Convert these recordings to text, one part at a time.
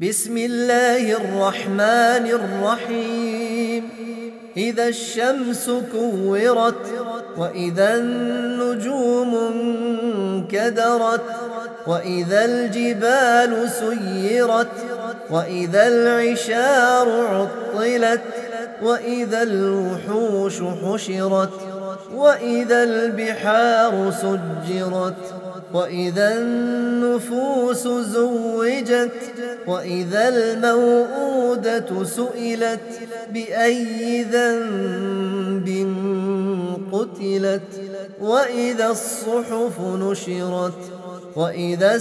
بسم الله الرحمن الرحيم. إذا الشمس كورت وإذا النجوم انكدرت وإذا الجبال سيرت وإذا العشار عطلت وإذا الوحوش حشرت وإذا البحار سجرت وإذا النفوس زوجت وإذا الموءودة سئلت بأي ذنب قتلت وإذا الصحف نشرت وإذا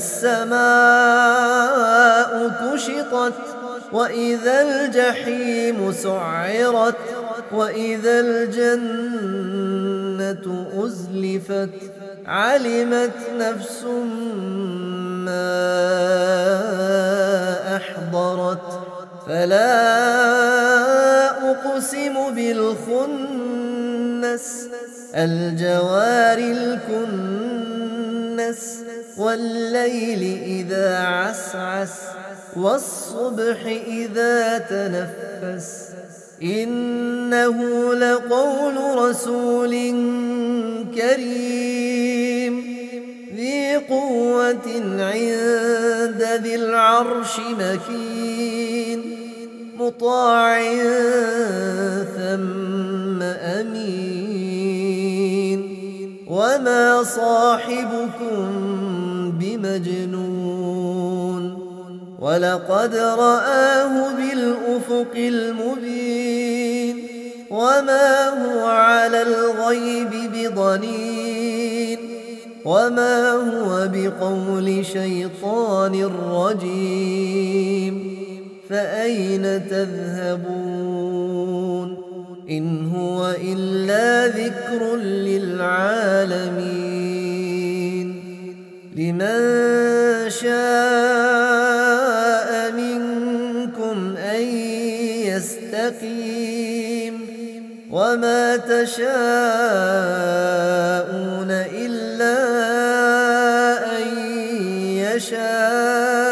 السماء كشطت وإذا الجحيم سعرت وإذا الجنة أزلفت علمت نفس ما أحضرت فلا أقسم بالخنس الجوار الكنس والليل إذا عسعس والصبح إذا تنفس إنه لقول رسول كريم ذي قوة عند ذي العرش مكين مطاع ثم أمين وما صاحبكم بمجنون ولقد رآه بالأفق المبين وما هو على الغيب بضنين وما هو بقول شيطان رجيم فأين تذهبون إن هو إلا ذكر للعالمين لمن شاء منكم أن يستقيم وما تشاءون إلا أن يشاء